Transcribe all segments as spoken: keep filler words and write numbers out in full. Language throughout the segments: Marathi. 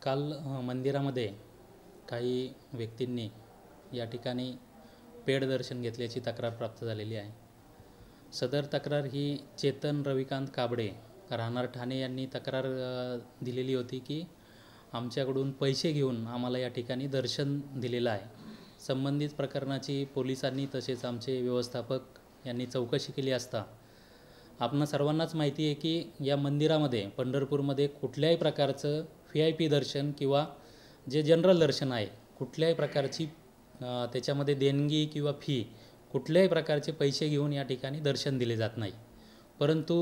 काल अ, मंदिरामध्ये काही व्यक्तींनी या ठिकाणी पेड दर्शन घेतल्याची तक्रार प्राप्त झालेली आहे। सदर तक्रार ही चेतन रविकांत काबडे राहणार ठाणे यांनी तक्रार अ, दिलेली होती की आमच्याकडून पैसे घेऊन आम्हाला या ठिकाणी दर्शन दिलेलं आहे। संबंधित प्रकरणाची पोलिसांनी तसेच आमचे व्यवस्थापक यांनी चौकशी केली असता आपणा सर्वांनाच माहिती आहे की या मंदिरामध्ये पंढरपूरमध्ये कुठल्याही प्रकारचं व्ही आय पी दर्शन किंवा जे जनरल दर्शन आहे कुठल्याही प्रकारची त्याच्यामध्ये देणगी किंवा फी कुठल्याही प्रकारचे पैसे घेऊन या ठिकाणी दर्शन दिले जात नाही। परंतु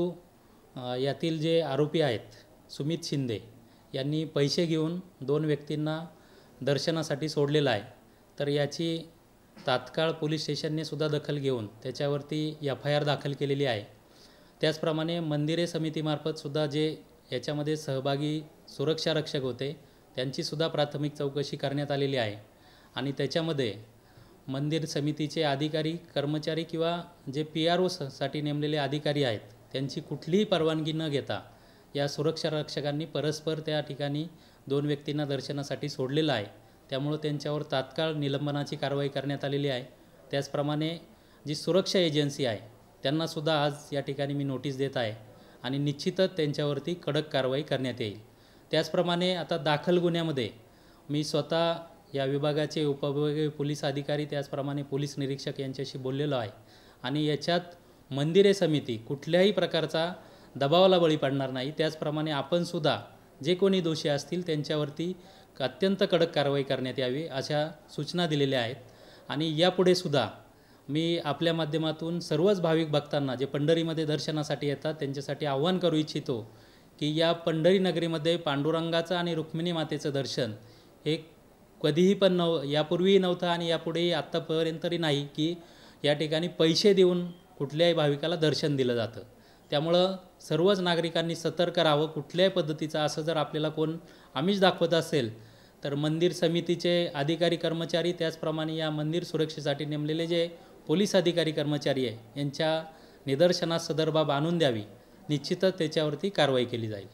यातील जे आरोपी आहेत सुमित शिंदे यांनी पैसे घेऊन दोन व्यक्तींना दर्शनासाठी सोडलेलं आहे। तर याची तात्काळ पोलीस स्टेशनने सुद्धा दखल घेऊन त्याच्यावरती एफ आय आर दाखल केलेली आहे। त्याचप्रमाणे मंदिरे समितीमार्फत सुद्धा जे याच्यामध्ये सहभागी सुरक्षा रक्षक होते त्यांची सुद्धा प्राथमिक चौकशी करण्यात आलेली आहे आणि त्याच्यामध्ये मंदिर समितीचे अधिकारी कर्मचारी किंवा जे पी आर ओ साठी नेमलेले अधिकारी आहेत त्यांची कुठलीही परवानगी न घेता या सुरक्षा रक्षकांनी परस्पर त्या ठिकाणी दोन व्यक्तींना दर्शनासाठी सोडलेलं आहे। त्यामुळे त्यांच्यावर तात्काळ निलंबनाची कारवाई करण्यात आलेली आहे। त्याचप्रमाणे जी सुरक्षा एजन्सी आहे त्यांना सुद्धा आज या ठिकाणी मी नोटीस देत आहे आणि निश्चितच त्यांच्यावरती कडक कारवाई करण्यात येईल। त्याचप्रमाणे आता दाखल गुन्ह्यामध्ये मी स्वतः या विभागाचे उपविभागीय पोलीस अधिकारी त्याचप्रमाणे पोलीस निरीक्षक यांच्याशी बोललेलो आहे आणि याच्यात मंदिरे समिती कुठल्याही प्रकारचा दबावाला बळी पडणार नाही। त्याचप्रमाणे आपण सुद्धा जे कोणी दोषी असतील त्यांच्यावरती अत्यंत कडक कारवाई करण्यात यावी अशा सूचना दिलेल्या आहेत। आणि यापुढे सुद्धा मी आपल्या माध्यमातून सर्वच भाविक भक्तांना जे पंढरीमध्ये दर्शनासाठी येतात त्यांच्यासाठी आव्हान करू इच्छितो की या पंढरी नगरीमध्ये पांडुरंगाचं आणि रुक्मिणी मातेचं दर्शन हे कधीही पण नव यापूर्वीही नव्हतं आणि यापुढेही आत्तापर्यंत तरी नाही की या ठिकाणी पैसे देऊन कुठल्याही भाविकाला दर्शन दिलं जातं। त्यामुळं सर्वच नागरिकांनी सतर्क राहावं। कुठल्याही पद्धतीचा असं जर आपल्याला कोण आमिष दाखवत असेल तर मंदिर समितीचे अधिकारी कर्मचारी त्याचप्रमाणे या मंदिर सुरक्षेसाठी नेमलेले जे पोलीस अधिकारी कर्मचारी आहे यांच्या निदर्शनास सदर बाब आणून द्यावी। निश्चितच त्याच्यावरती कारवाई केली जाईल।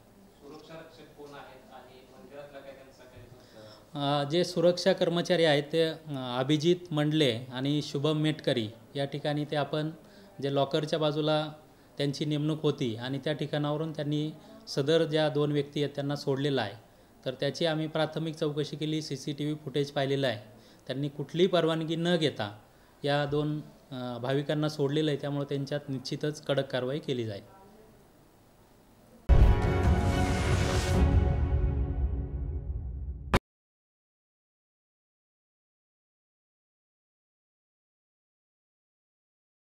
जे सुरक्षा कर्मचारी आहेत ते अभिजित मंडले आणि शुभम मेटकरी या ठिकाणी ते आपण जे लॉकरच्या बाजूला त्यांची नेमणूक होती आणि त्या ठिकाणावरून त्यांनी सदर ज्या दोन व्यक्ती आहेत त्यांना सोडलेलं आहे। तर त्याची आम्ही प्राथमिक चौकशी केली, C C T V footage पाहिलेलं आहे। त्यांनी कुठलीही परवानगी न घेता या दोन भाविकांना सोडलेलं आहे। त्यामुळे त्यांच्यात निश्चितच कडक कारवाई केली जाईल।